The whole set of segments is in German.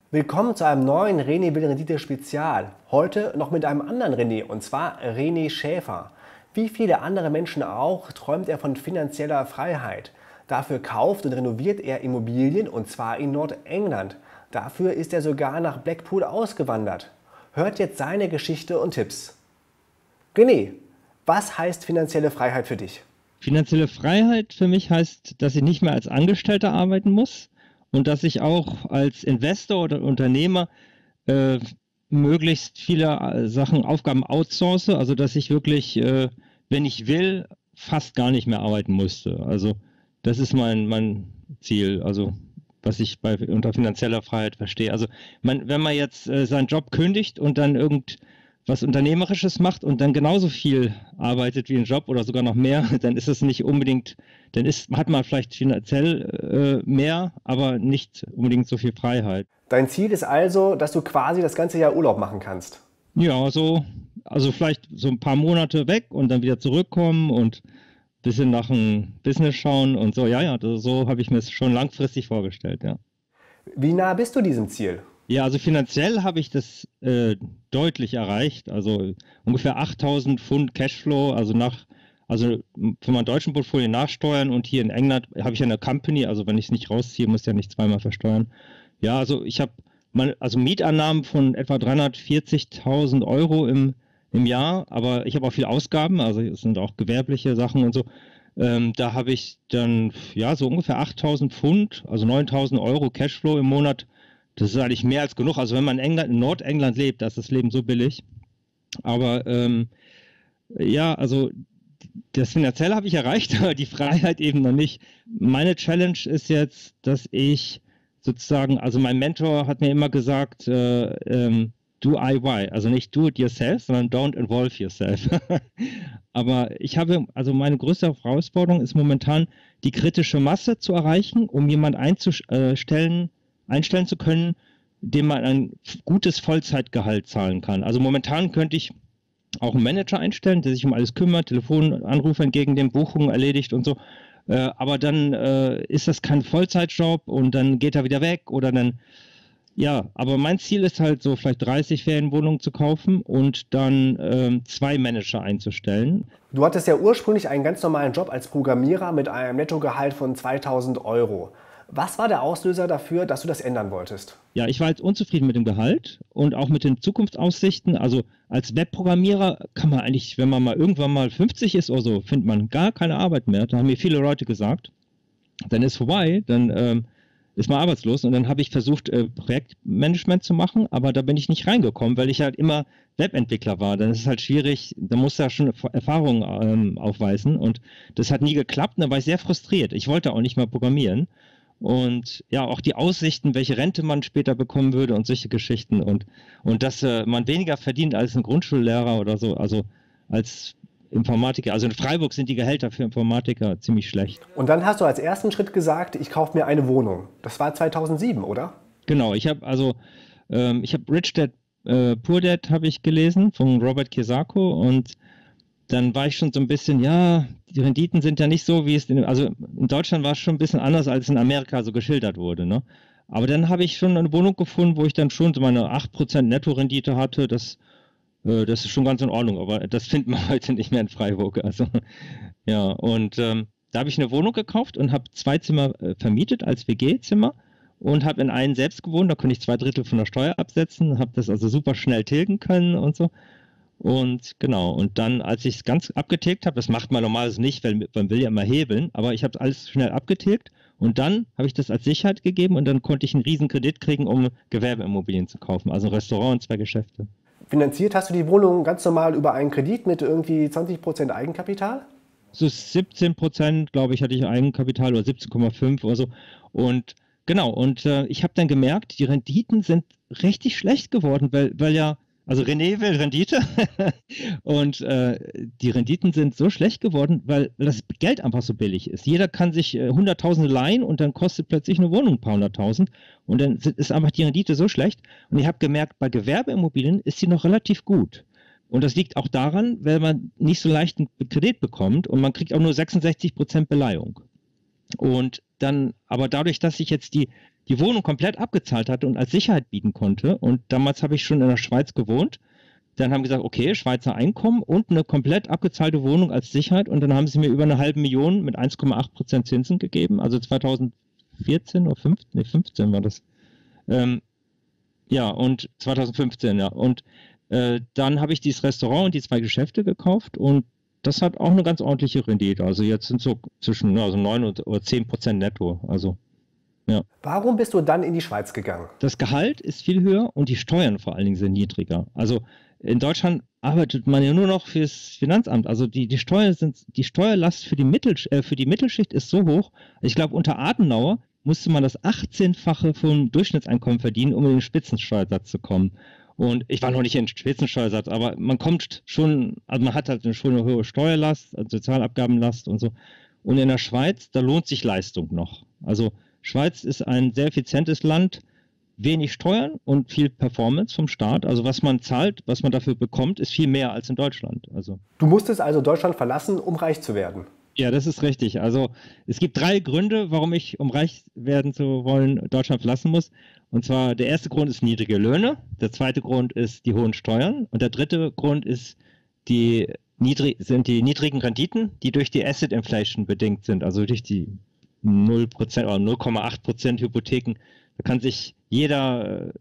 Willkommen zu einem neuen René will Rendite Spezial. Heute noch mit einem anderen René, und zwar René Schäfer. Wie viele andere Menschen auch, träumt er von finanzieller Freiheit. Dafür kauft und renoviert er Immobilien, und zwar in Nordengland. Dafür ist er sogar nach Blackpool ausgewandert. Hört jetzt seine Geschichte und Tipps. René, was heißt finanzielle Freiheit für dich? Finanzielle Freiheit für mich heißt, dass ich nicht mehr als Angestellter arbeiten muss und dass ich auch als Investor oder Unternehmer äh, möglichst viele Sachen, Aufgaben outsource, also dass ich wirklich, wenn ich will, fast gar nicht mehr arbeiten musste. Also das ist mein Ziel, also was ich unter finanzieller Freiheit verstehe. Also wenn man jetzt seinen Job kündigt und dann irgendwas Unternehmerisches macht und dann genauso viel arbeitet wie ein Job oder sogar noch mehr, dann ist es nicht unbedingt, hat man vielleicht finanziell mehr, aber nicht unbedingt so viel Freiheit. Dein Ziel ist also, dass du quasi das ganze Jahr Urlaub machen kannst. Ja, also vielleicht so ein paar Monate weg und dann wieder zurückkommen und ein bisschen nach dem Business schauen und so. Ja, so habe ich mir es schon langfristig vorgestellt, ja. Wie nah bist du diesem Ziel? Ja, also finanziell habe ich das deutlich erreicht. Also ungefähr 8.000 Pfund Cashflow, also für mein deutschen Portfolio nachsteuern, und hier in England habe ich ja eine Company, also wenn ich es nicht rausziehe, muss ich ja nicht zweimal versteuern. Ja, also ich habe Mietannahmen von etwa 340.000 Euro im Jahr, aber ich habe auch viel Ausgaben, also es sind auch gewerbliche Sachen und so. Da habe ich dann ja so ungefähr 8.000 Pfund, also 9.000 Euro Cashflow im Monat. Das ist eigentlich mehr als genug. Also wenn man in Nordengland lebt, da ist das Leben so billig. Aber ja, also das Finanzielle habe ich erreicht, aber die Freiheit eben noch nicht. Meine Challenge ist jetzt, dass ich sozusagen, also mein Mentor hat mir immer gesagt, do IY, also nicht do it yourself, sondern don't involve yourself. Aber meine größte Herausforderung ist momentan, die kritische Masse zu erreichen, um jemanden einstellen zu können, dem man ein gutes Vollzeitgehalt zahlen kann. Also momentan könnte ich auch einen Manager einstellen, der sich um alles kümmert, Telefonanrufe entgegennimmt, Buchungen erledigt und so. Aber dann ist das kein Vollzeitjob und dann geht er wieder weg oder dann, ja, aber mein Ziel ist halt so vielleicht 30 Ferienwohnungen zu kaufen und dann 2 Manager einzustellen. Du hattest ja ursprünglich einen ganz normalen Job als Programmierer mit einem Nettogehalt von 2.000 Euro. Was war der Auslöser dafür, dass du das ändern wolltest? Ja, ich war jetzt unzufrieden mit dem Gehalt und auch mit den Zukunftsaussichten. Also als Webprogrammierer kann man eigentlich, wenn man mal irgendwann mal 50 ist oder so, findet man gar keine Arbeit mehr. Da haben mir viele Leute gesagt, dann ist vorbei, dann ist man arbeitslos. Und dann habe ich versucht, Projektmanagement zu machen, aber da bin ich nicht reingekommen, weil ich halt immer Webentwickler war. Dann ist es halt schwierig, da muss ja schon Erfahrung aufweisen, und das hat nie geklappt, und dann war ich sehr frustriert. Ich wollte auch nicht mal programmieren. Und ja, auch die Aussichten, welche Rente man später bekommen würde und solche Geschichten, und dass man weniger verdient als ein Grundschullehrer oder so, also als Informatiker. Also in Freiburg sind die Gehälter für Informatiker ziemlich schlecht. Und dann hast du als ersten Schritt gesagt, ich kaufe mir eine Wohnung. Das war 2007, oder? Genau, ich habe Rich Dad, Poor Dad habe ich gelesen von Robert Kiyosaki, und dann war ich schon so ein bisschen, ja, die Renditen sind ja nicht so, also in Deutschland war es schon ein bisschen anders, als in Amerika so geschildert wurde, ne? Aber dann habe ich schon eine Wohnung gefunden, wo ich dann schon so meine 8% Nettorendite hatte. Das ist schon ganz in Ordnung, aber das findet man heute nicht mehr in Freiburg. Also ja, und da habe ich eine Wohnung gekauft und habe 2 Zimmer vermietet als WG-Zimmer und habe in einen selbst gewohnt. Da konnte ich 2/3 von der Steuer absetzen, habe das also super schnell tilgen können und so. Und genau, und dann, als ich es ganz abgetilgt habe, das macht man normalerweise nicht, weil man will ja immer hebeln, aber ich habe alles schnell abgetilgt, und dann habe ich das als Sicherheit gegeben, und dann konnte ich einen riesen Kredit kriegen, um Gewerbeimmobilien zu kaufen, also ein Restaurant und 2 Geschäfte. Finanziert hast du die Wohnung ganz normal über einen Kredit mit irgendwie 20% Eigenkapital? So 17%, glaube ich, hatte ich Eigenkapital, oder 17,5 oder so. Und genau, und ich habe dann gemerkt, die Renditen sind richtig schlecht geworden, weil ja, also René will Rendite und die Renditen sind so schlecht geworden, weil das Geld einfach so billig ist. Jeder kann sich Hunderttausende leihen, und dann kostet plötzlich eine Wohnung ein paar hunderttausend, und dann ist einfach die Rendite so schlecht. Und ich habe gemerkt, bei Gewerbeimmobilien ist sie noch relativ gut. Und das liegt auch daran, weil man nicht so leicht einen Kredit bekommt, und man kriegt auch nur 66% Beleihung. Und dann, aber dadurch, dass ich jetzt die die Wohnung komplett abgezahlt hatte und als Sicherheit bieten konnte. Und damals habe ich schon in der Schweiz gewohnt. Dann haben sie gesagt, okay, Schweizer Einkommen und eine komplett abgezahlte Wohnung als Sicherheit. Und dann haben sie mir über 500.000 mit 1,8% Zinsen gegeben. Also 2014 oder 15 war das. Ja, und 2015, ja. Und dann habe ich dieses Restaurant und die 2 Geschäfte gekauft und das hat auch eine ganz ordentliche Rendite. Also jetzt sind so zwischen 9 oder 10% netto. Also, ja. Warum bist du dann in die Schweiz gegangen? Das Gehalt ist viel höher und die Steuern vor allen Dingen sind niedriger. Also in Deutschland arbeitet man ja nur noch fürs Finanzamt. Also die Steuerlast für die Mittelschicht ist so hoch. Ich glaube, unter Adenauer musste man das 18-fache vom Durchschnittseinkommen verdienen, um in den Spitzensteuersatz zu kommen. Und ich war noch nicht in Spitzensteuersatz, aber man kommt schon, also man hat halt schon eine hohe Steuerlast, also Sozialabgabenlast und so. Und in der Schweiz, da lohnt sich Leistung noch. Also Schweiz ist ein sehr effizientes Land, wenig Steuern und viel Performance vom Staat. Also was man zahlt, was man dafür bekommt, ist viel mehr als in Deutschland. Also. Du musstest also Deutschland verlassen, um reich zu werden. Ja, das ist richtig. Also es gibt 3 Gründe, warum ich, um reich werden zu wollen, Deutschland verlassen muss. Und zwar der erste Grund ist niedrige Löhne, der zweite Grund ist die hohen Steuern und der dritte Grund ist sind die niedrigen Renditen, die durch die Asset Inflation bedingt sind, also durch die 0% oder 0,8% Hypotheken. Da kann sich jeder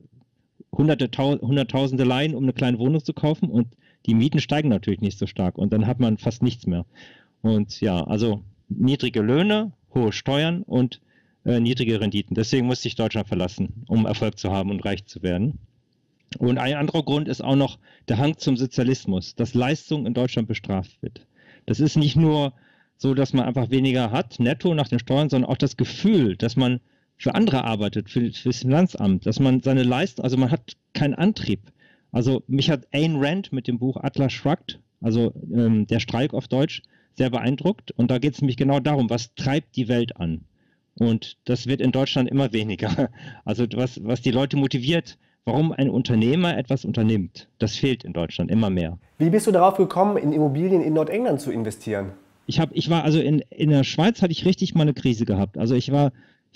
Hunderttausende leihen, um eine kleine Wohnung zu kaufen und die Mieten steigen natürlich nicht so stark und dann hat man fast nichts mehr. Und ja, also niedrige Löhne, hohe Steuern und niedrige Renditen. Deswegen musste ich Deutschland verlassen, um Erfolg zu haben und reich zu werden. Und ein anderer Grund ist auch noch der Hang zum Sozialismus, dass Leistung in Deutschland bestraft wird. Das ist nicht nur so, dass man einfach weniger hat, netto nach den Steuern, sondern auch das Gefühl, dass man für andere arbeitet, fürs Finanzamt, dass man seine Leistung, also man hat keinen Antrieb. Also mich hat Ayn Rand mit dem Buch Atlas Shrugged, also der Streik auf Deutsch, sehr beeindruckt. Und da geht es nämlich genau darum, was treibt die Welt an? Und das wird in Deutschland immer weniger. Also was die Leute motiviert, warum ein Unternehmer etwas unternimmt, das fehlt in Deutschland immer mehr. Wie bist du darauf gekommen, in Immobilien in Nordengland zu investieren? Ich war also in der Schweiz hatte ich richtig mal eine Krise gehabt. Also ich war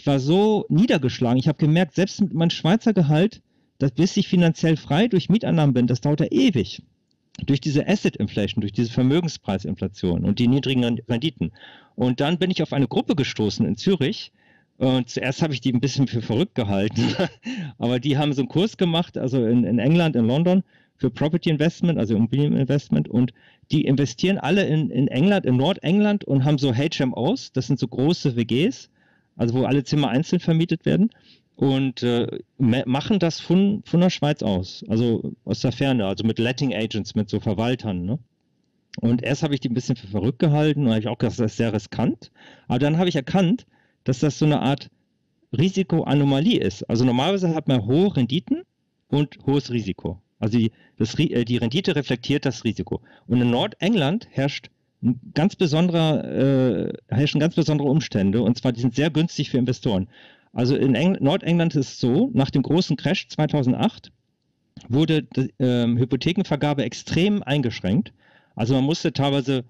so niedergeschlagen. Ich habe gemerkt, selbst mit meinem Schweizer Gehalt, bis ich finanziell frei durch Mieteinnahmen bin, das dauert ja ewig. Durch diese Asset Inflation, durch diese Vermögenspreisinflation und die niedrigen Renditen. Und dann bin ich auf eine Gruppe gestoßen in Zürich. Und zuerst habe ich die ein bisschen für verrückt gehalten. Aber die haben so einen Kurs gemacht, also in England, in London, für Property Investment, also Immobilieninvestment. Und die investieren alle in England, in Nordengland und haben so HMOs, das sind so große WGs, also wo alle Zimmer einzeln vermietet werden. Und machen das von der Schweiz aus, also aus der Ferne, also mit Letting Agents, mit so Verwaltern. Ne? Und erst habe ich die ein bisschen für verrückt gehalten und habe ich auch gesagt, das ist sehr riskant. Aber dann habe ich erkannt, dass das so eine Art Risikoanomalie ist. Also normalerweise hat man hohe Renditen und hohes Risiko. Also die Rendite reflektiert das Risiko. Und in Nordengland herrschen ganz besondere Umstände, und zwar die sind sehr günstig für Investoren. Also in Nordengland ist es so, nach dem großen Crash 2008 wurde die Hypothekenvergabe extrem eingeschränkt. Also man musste teilweise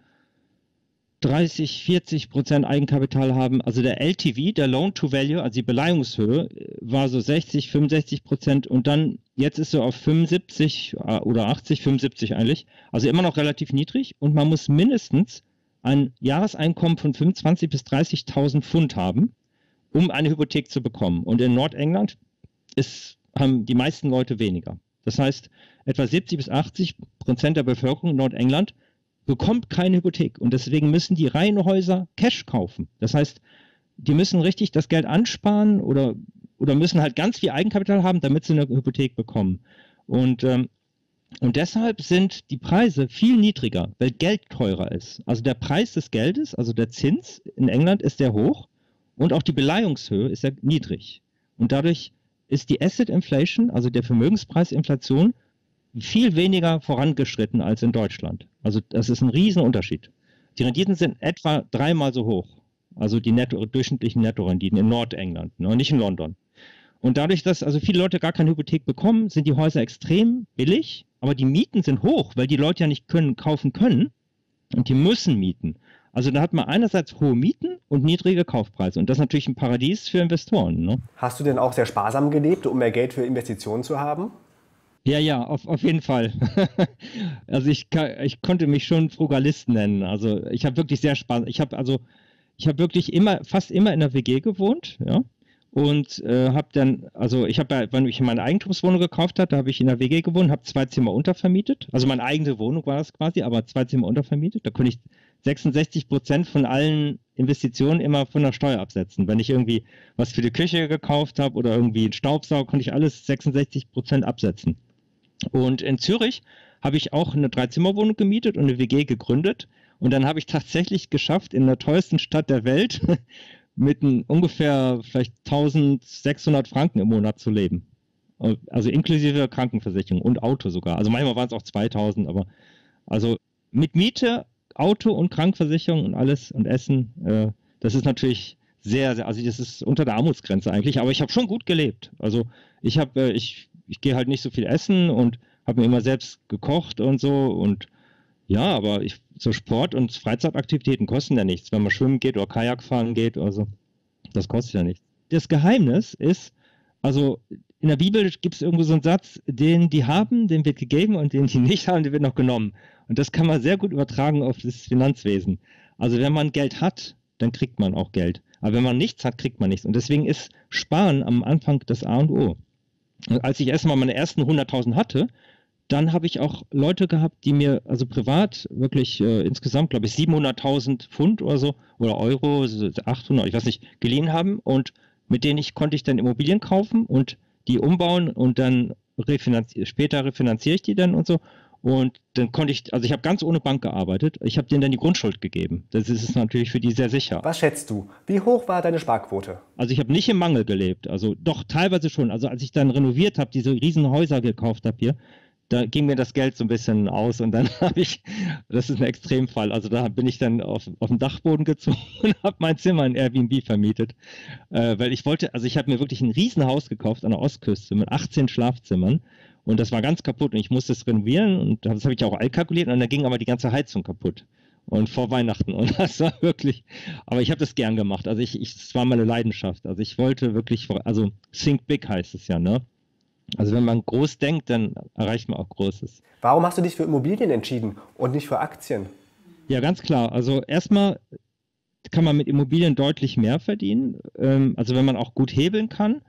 30-40% Eigenkapital haben. Also der LTV, der Loan to Value, also die Beleihungshöhe, war so 60-65% und dann jetzt ist so auf 75 oder 80-75 eigentlich. Also immer noch relativ niedrig und man muss mindestens ein Jahreseinkommen von 25.000 bis 30.000 Pfund haben, um eine Hypothek zu bekommen. Und in Nordengland haben die meisten Leute weniger. Das heißt, etwa 70 bis 80% der Bevölkerung in Nordengland bekommt keine Hypothek. Und deswegen müssen die Reihenhäuser Cash kaufen. Das heißt, die müssen richtig das Geld ansparen oder müssen halt ganz viel Eigenkapital haben, damit sie eine Hypothek bekommen. Und deshalb sind die Preise viel niedriger, weil Geld teurer ist. Also der Preis des Geldes, also der Zins in England ist sehr hoch und auch die Beleihungshöhe ist sehr niedrig. Und dadurch ist die Asset Inflation, also der Vermögenspreisinflation, viel weniger vorangeschritten als in Deutschland. Also das ist ein Riesenunterschied. Die Renditen sind etwa 3-mal so hoch, also die durchschnittlichen Nettorenditen in Nordengland, ne, nicht in London. Und dadurch, dass also viele Leute gar keine Hypothek bekommen, sind die Häuser extrem billig, aber die Mieten sind hoch, weil die Leute ja nicht kaufen können und die müssen mieten. Also da hat man einerseits hohe Mieten und niedrige Kaufpreise. Und das ist natürlich ein Paradies für Investoren. Ne? Hast du denn auch sehr sparsam gelebt, um mehr Geld für Investitionen zu haben? Ja, auf jeden Fall. Also ich konnte mich schon Frugalist nennen. Also ich habe wirklich sehr Spaß. Ich habe wirklich fast immer in der WG gewohnt, ja. Und habe dann, also ich habe ja, wenn ich meine Eigentumswohnung gekauft hatte, habe ich in der WG gewohnt, habe 2 Zimmer untervermietet. Also meine eigene Wohnung war das quasi, aber 2 Zimmer untervermietet. Da konnte ich 66% von allen Investitionen immer von der Steuer absetzen. Wenn ich irgendwie was für die Küche gekauft habe oder irgendwie einen Staubsauger, konnte ich alles 66% absetzen. Und in Zürich habe ich auch eine 3-Zimmer-Wohnung gemietet und eine WG gegründet. Und dann habe ich tatsächlich geschafft, in der teuersten Stadt der Welt mit ungefähr vielleicht 1600 Franken im Monat zu leben. Also inklusive Krankenversicherung und Auto sogar. Also manchmal waren es auch 2000, aber also mit Miete, Auto und Krankenversicherung und alles und Essen, das ist natürlich also das ist unter der Armutsgrenze eigentlich, aber ich habe schon gut gelebt. Also ich gehe halt nicht so viel essen und habe mir immer selbst gekocht und so und ja, aber so Sport und Freizeitaktivitäten kosten ja nichts. Wenn man schwimmen geht oder Kajak fahren geht oder so, das kostet ja nichts. Das Geheimnis ist, also in der Bibel gibt es irgendwo so einen Satz, den die haben, den wird gegeben und den die nicht haben, der wird noch genommen. Und das kann man sehr gut übertragen auf das Finanzwesen. Also wenn man Geld hat, dann kriegt man auch Geld. Aber wenn man nichts hat, kriegt man nichts. Und deswegen ist Sparen am Anfang das A und O. Und als ich erstmal meine ersten 100.000 hatte, dann habe ich auch Leute gehabt, die mir also privat wirklich insgesamt, glaube ich, 700.000 Pfund oder so oder Euro, 800, ich weiß nicht, geliehen haben und mit denen konnte ich dann Immobilien kaufen und die umbauen und dann später refinanziere ich die dann und so. Und dann konnte also ich habe ganz ohne Bank gearbeitet. Ich habe denen dann die Grundschuld gegeben. Das ist natürlich für die sehr sicher. Was schätzt du? Wie hoch war deine Sparquote? Also ich habe nicht im Mangel gelebt. Also doch teilweise schon. Also als ich dann renoviert habe, diese riesen Häuser gekauft habe hier, da ging mir das Geld so ein bisschen aus und dann das ist ein Extremfall, also da bin ich dann auf den Dachboden gezogen und habe mein Zimmer in Airbnb vermietet, weil ich habe mir wirklich ein Riesenhaus gekauft an der Ostküste mit 18 Schlafzimmern und das war ganz kaputt und ich musste es renovieren und das habe ich auch kalkuliert und dann ging aber die ganze Heizung kaputt und vor Weihnachten und das war wirklich, aber ich habe das gern gemacht, also es war meine Leidenschaft, also ich wollte wirklich, also think big heißt es ja, ne? Also wenn man groß denkt, dann erreicht man auch Großes. Warum hast du dich für Immobilien entschieden und nicht für Aktien? Ja, ganz klar. Also erstmal kann man mit Immobilien deutlich mehr verdienen. Also wenn man auch gut hebeln kann.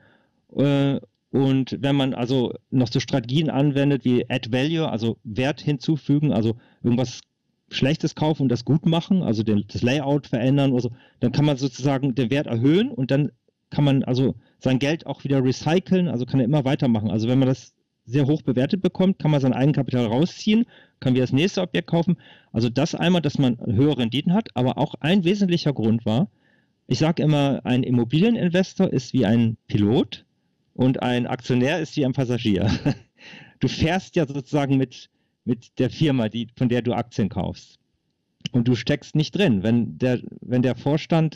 Und wenn man also noch so Strategien anwendet wie Add Value, also Wert hinzufügen, also irgendwas Schlechtes kaufen und das gut machen, also das Layout verändern oder so, dann kann man sozusagen den Wert erhöhen und dann kann man also sein Geld auch wieder recyceln, also kann er immer weitermachen. Also wenn man das sehr hoch bewertet bekommt, kann man sein Eigenkapital rausziehen, kann wieder das nächste Objekt kaufen. Also das einmal, dass man höhere Renditen hat, aber auch ein wesentlicher Grund war, ich sage immer, ein Immobilieninvestor ist wie ein Pilot und ein Aktionär ist wie ein Passagier. Du fährst ja sozusagen mit der Firma, von der du Aktien kaufst. Und du steckst nicht drin. Wenn der Vorstand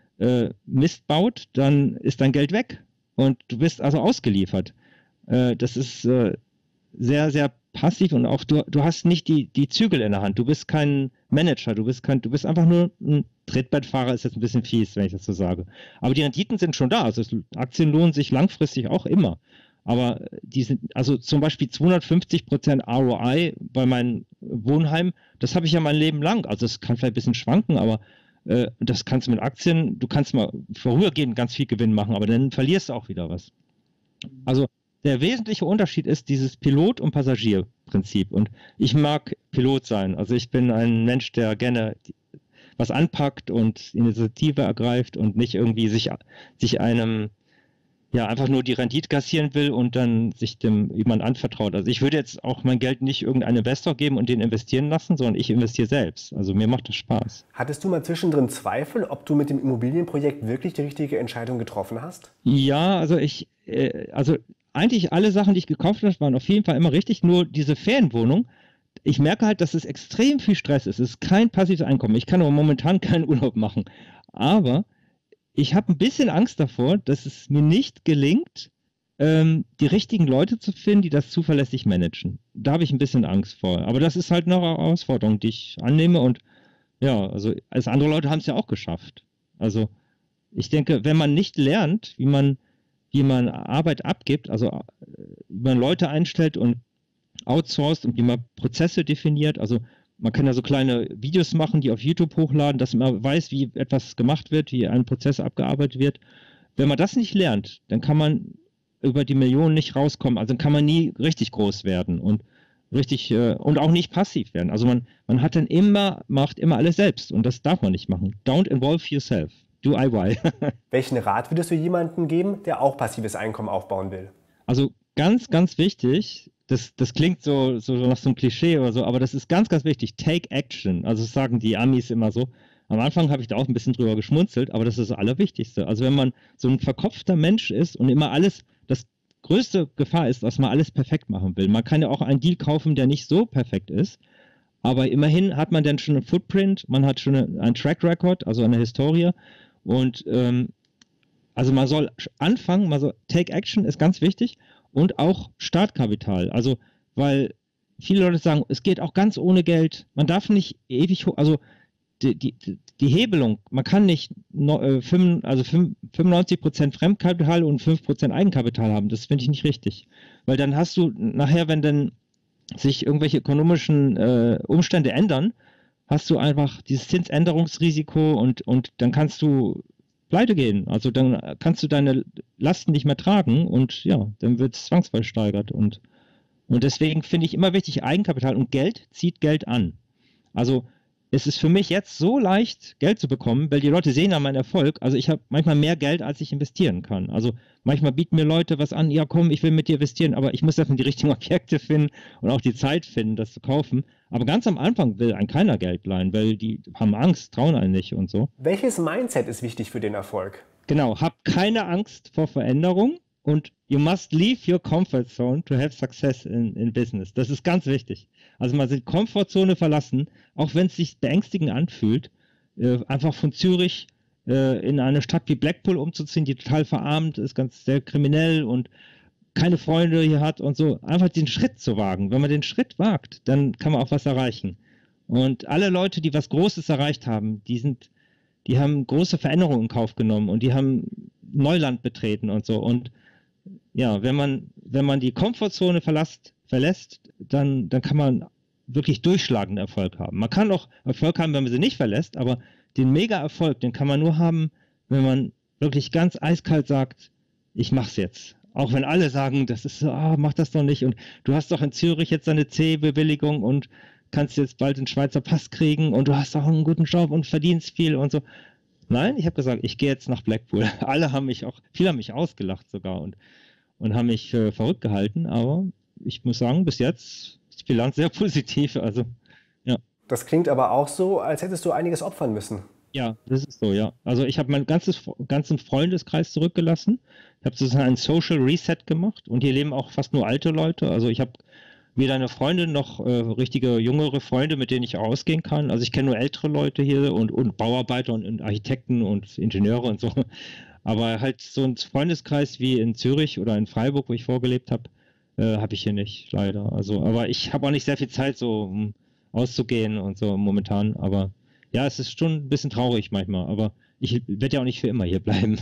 Mist baut, dann ist dein Geld weg und du bist also ausgeliefert. Das ist sehr, sehr passiv und auch du hast nicht die Zügel in der Hand. Du bist kein Manager, du bist einfach nur ein Trittbettfahrer, ist jetzt ein bisschen fies, wenn ich das so sage. Aber die Renditen sind schon da. Also Aktien lohnen sich langfristig auch immer. Aber die sind, also zum Beispiel 250% ROI bei meinem Wohnheim, das habe ich ja mein Leben lang. Also es kann vielleicht ein bisschen schwanken, aber das kannst du mit Aktien, du kannst mal vorübergehend ganz viel Gewinn machen, aber dann verlierst du auch wieder was. Also der wesentliche Unterschied ist dieses Pilot- und Passagierprinzip. Und ich mag Pilot sein. Also ich bin ein Mensch, der gerne was anpackt und Initiative ergreift und nicht irgendwie sich einem einfach nur die Rendite kassieren will und dann sich dem jemand anvertraut. Also ich würde jetzt auch mein Geld nicht irgendeinem Investor geben und den investieren lassen, sondern ich investiere selbst. Also mir macht das Spaß. Hattest du mal zwischendrin Zweifel, ob du mit dem Immobilienprojekt wirklich die richtige Entscheidung getroffen hast? Ja, also eigentlich alle Sachen, die ich gekauft habe, waren auf jeden Fall immer richtig. Nur diese Ferienwohnung, ich merke halt, dass es extrem viel Stress ist. Es ist kein passives Einkommen. Ich kann aber momentan keinen Urlaub machen. Aber ich habe ein bisschen Angst davor, dass es mir nicht gelingt, die richtigen Leute zu finden, die das zuverlässig managen. Da habe ich ein bisschen Angst vor. Aber das ist halt eine Herausforderung, die ich annehme und Ja, also andere Leute haben es ja auch geschafft. Also ich denke, wenn man nicht lernt, wie man Arbeit abgibt, also wie man Leute einstellt und outsourced und wie man Prozesse definiert, also man kann ja so kleine Videos machen, die auf YouTube hochladen, dass man weiß, wie etwas gemacht wird, wie ein Prozess abgearbeitet wird. Wenn man das nicht lernt, dann kann man über die Millionen nicht rauskommen. Also dann kann man nie richtig groß werden und und auch nicht passiv werden. Also man macht immer alles selbst und das darf man nicht machen. Don't involve yourself. Do IY. Welchen Rat würdest du jemandem geben, der auch passives Einkommen aufbauen will? Also ganz, ganz wichtig, das klingt so nach so einem Klischee oder so, aber das ist ganz, ganz wichtig. Take action. Also das sagen die Amis immer so. Am Anfang habe ich da auch ein bisschen drüber geschmunzelt, aber das ist das Allerwichtigste. Also wenn man so ein verkopfter Mensch ist und immer das größte Gefahr ist, dass man alles perfekt machen will. Man kann ja auch einen Deal kaufen, der nicht so perfekt ist, aber immerhin hat man dann schon einen Footprint, man hat schon einen Track Record, also eine Historie und also man soll anfangen, Take Action ist ganz wichtig und auch Startkapital. Also, weil viele Leute sagen, es geht auch ganz ohne Geld. Man darf nicht ewig hoch, also die Hebelung, man kann nicht 95% Fremdkapital und 5% Eigenkapital haben. Das finde ich nicht richtig. Weil dann hast du nachher, wenn dann sich irgendwelche ökonomischen Umstände ändern, hast du einfach dieses Zinsänderungsrisiko und dann kannst du pleite gehen. Also dann kannst du deine Lasten nicht mehr tragen und ja, dann wird es zwangsversteigert. Und deswegen finde ich immer wichtig, Eigenkapital und Geld zieht Geld an. Also es ist für mich jetzt so leicht, Geld zu bekommen, weil die Leute sehen ja meinen Erfolg. Also ich habe manchmal mehr Geld, als ich investieren kann. Also manchmal bieten mir Leute was an, ja komm, ich will mit dir investieren, aber ich muss erstmal die richtigen Objekte finden und auch die Zeit finden, das zu kaufen. Aber ganz am Anfang will einem keiner Geld leihen, weil die haben Angst, trauen einen nicht und so. Welches Mindset ist wichtig für den Erfolg? Genau, hab keine Angst vor Veränderung und you must leave your comfort zone to have success in business. Das ist ganz wichtig. Also mal die Komfortzone verlassen, auch wenn es sich beängstigend anfühlt, einfach von Zürich in eine Stadt wie Blackpool umzuziehen, die total verarmt ist, ganz sehr kriminell und keine Freunde hier hat und so, einfach den Schritt zu wagen. Wenn man den Schritt wagt, dann kann man auch was erreichen. Und alle Leute, die was Großes erreicht haben, die haben große Veränderungen in Kauf genommen und die haben Neuland betreten und so. Und ja, wenn man die Komfortzone verlässt, dann kann man wirklich durchschlagenden Erfolg haben. Man kann auch Erfolg haben, wenn man sie nicht verlässt, aber den Mega-Erfolg, den kann man nur haben, wenn man wirklich ganz eiskalt sagt, ich mach's jetzt. Auch wenn alle sagen, das ist so, mach das doch nicht. Und du hast doch in Zürich jetzt eine C-Bewilligung und kannst jetzt bald den Schweizer Pass kriegen und du hast auch einen guten Job und verdienst viel und so. Nein, ich habe gesagt, ich gehe jetzt nach Blackpool. Viele haben mich ausgelacht sogar und haben mich verrückt gehalten, aber ich muss sagen, bis jetzt ist die Bilanz sehr positiv. Also, ja. Das klingt aber auch so, als hättest du einiges opfern müssen. Ja, das ist so, ja. Also ich habe meinen ganzen Freundeskreis zurückgelassen. Ich habe sozusagen ein Social Reset gemacht und hier leben auch fast nur alte Leute. Also ich habe weder eine Freundin noch richtige jüngere Freunde, mit denen ich ausgehen kann. Also ich kenne nur ältere Leute hier und Bauarbeiter und Architekten und Ingenieure und so. Aber halt so ein Freundeskreis wie in Zürich oder in Freiburg, wo ich vorgelebt habe, habe ich hier nicht, leider. Also, aber ich habe auch nicht sehr viel Zeit, so auszugehen und so momentan. Aber ja, es ist schon ein bisschen traurig manchmal. Aber ich werde ja auch nicht für immer hier bleiben.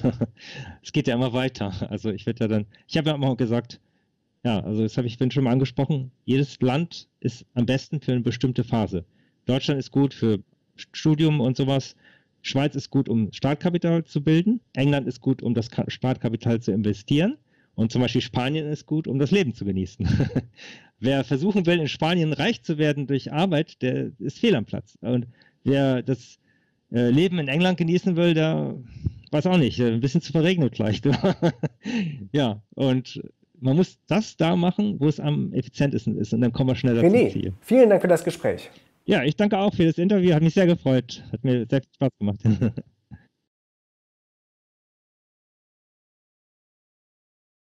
Es geht ja immer weiter. Also ich habe ja immer gesagt, ja, also das habe ich schon mal angesprochen, jedes Land ist am besten für eine bestimmte Phase. Deutschland ist gut für Studium und sowas. Schweiz ist gut, um Startkapital zu bilden. England ist gut, um das Startkapital zu investieren. Und zum Beispiel Spanien ist gut, um das Leben zu genießen. Wer versuchen will, in Spanien reich zu werden durch Arbeit, der ist fehl am Platz. Und wer das Leben in England genießen will, der weiß auch nicht, ein bisschen zu verregnet vielleicht. Ja, und man muss das da machen, wo es am effizientesten ist und dann kommen wir schneller zum Ziel. Vielen Dank für das Gespräch. Ja, ich danke auch für das Interview, hat mich sehr gefreut, hat mir sehr viel Spaß gemacht.